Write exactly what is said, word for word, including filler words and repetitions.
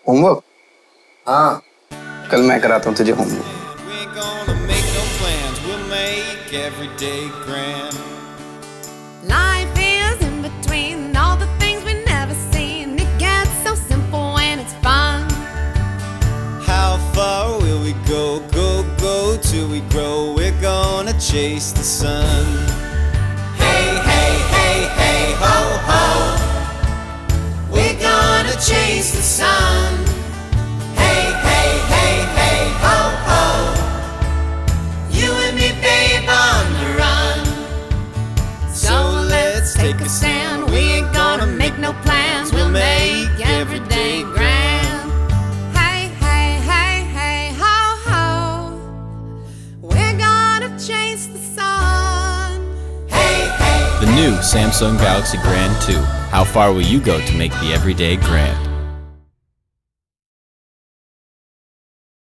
Homework? हाँ, कल मैं कराता हूँ तुझे homework. Life is in between all the things we never seen. It gets so simple when it's fun. How far will we go, go, go till we grow? We're gonna chase the sun. Hey, hey, hey, hey, ho, ho. We're gonna chase the sun. Hey, hey, hey, hey, ho, ho. You and me, babe, on the run. So let's take a stand. We ain't gonna make no plans. We'll make every day grand. Hey, hey, hey, hey, ho, ho. We're gonna chase the sun. Hey, hey. The new Samsung Galaxy Grand two. How far will you go to make the everyday grand?